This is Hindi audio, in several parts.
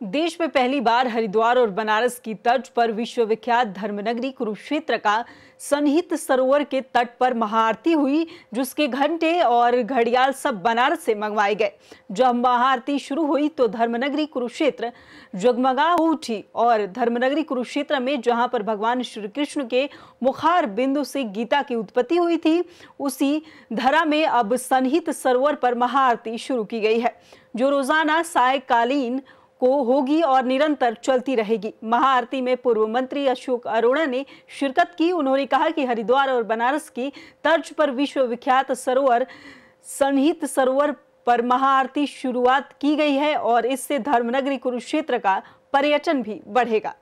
देश में पहली बार हरिद्वार और बनारस की तर्ज पर विश्वविख्यात धर्मनगरी कुरुक्षेत्र का सन्निहित सरोवर के तट पर महाआरती हुई, जिसके घंटे और घड़ियाल सब बनारस से मंगवाए गए। जब महाआरती शुरू हुई तो धर्मनगरी कुरुक्षेत्र जगमगा उठी और धर्मनगरी कुरुक्षेत्र में जहां पर भगवान श्री कृष्ण के मुखार बिंदु से गीता की उत्पत्ति हुई थी, उसी धरा में अब सन्निहित सरोवर पर महाआरती शुरू की गई है, जो रोजाना सायंकालीन को होगी और निरंतर चलती रहेगी। महाआरती में पूर्व मंत्री अशोक अरोड़ा ने शिरकत की। उन्होंने कहा कि हरिद्वार और बनारस की तर्ज पर विश्वविख्यात सरोवर सन्निहित सरोवर पर महाआरती शुरुआत की गई है और इससे धर्मनगरी कुरुक्षेत्र का पर्यटन भी बढ़ेगा।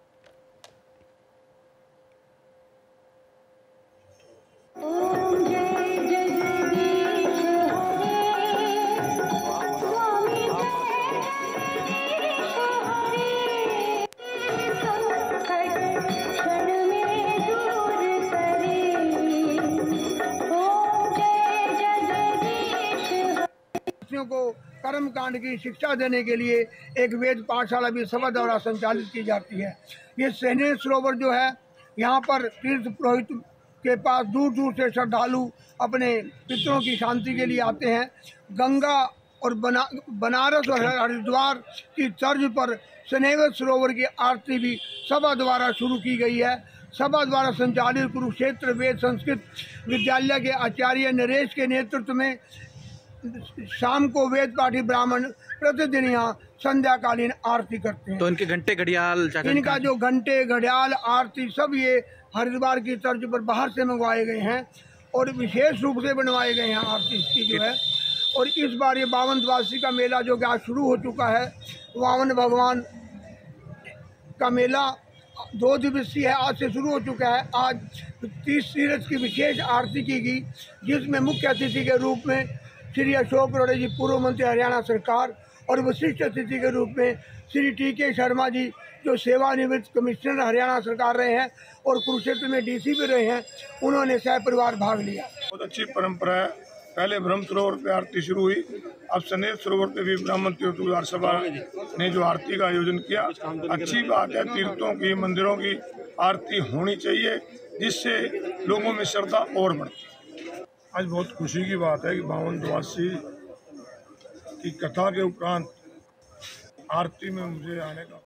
को कर्म कांड की शिक्षा देने के लिए एक वेद पाठशाला भी सभा द्वारा संचालित की जाती है। ये सैन्य सरोवर जो है, यहाँ पर तीर्थ पुरोहित के पास दूर दूर से श्रद्धालु अपने पितरों की शांति के लिए आते हैं। गंगा और बनारस और हरिद्वार की तर्ज पर सन्निहित सरोवर की आरती भी सभा द्वारा शुरू की गई है। सभा द्वारा संचालित कुरुक्षेत्र वेद संस्कृत विद्यालय के आचार्य नरेश के नेतृत्व में शाम को वेद पाठी ब्राह्मण प्रतिदिन यहाँ संध्याकालीन आरती करते हैं। तो इनके घंटे घड़ियाल, इनका जो घंटे घड़ियाल आरती सब ये हरिद्वार की तर्ज पर बाहर से मंगवाए गए हैं और विशेष रूप से बनवाए गए हैं आरती की जो है। और इस बार ये 52 द्वादशी का मेला जो कि आज शुरू हो चुका है, वामन भगवान का मेला 2 दिवसीय है, आज से शुरू हो चुका है। आज 30 तीर्थ की विशेष आरती की गई, जिसमें मुख्य अतिथि के रूप में श्री अशोक अरोड़ा जी पूर्व मंत्री हरियाणा सरकार और विशिष्ट अतिथि के रूप में श्री टी.के. शर्मा जी जो सेवानिवृत्त कमिश्नर हरियाणा सरकार रहे हैं और कुरुक्षेत्र में डीसी भी रहे हैं, उन्होंने सह परिवार भाग लिया। बहुत अच्छी परंपरा है। पहले ब्रह्म सरोवर पे आरती शुरू हुई, अब सन्निहित सरोवर पे भी ब्राह्मण तीर्थ सभा ने जो आरती का आयोजन किया, अच्छी बात है। तीर्थों की मंदिरों की आरती होनी चाहिए, जिससे लोगों में श्रद्धा और बढ़ती। आज बहुत खुशी की बात है कि 52 द्वादशी की कथा के उपरांत आरती में मुझे आने का